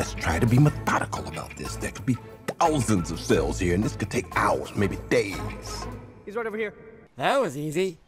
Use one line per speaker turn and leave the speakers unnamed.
Let's try to be methodical about this. There could be thousands of cells here, and this could take hours, maybe days.
He's right over here.
That was easy.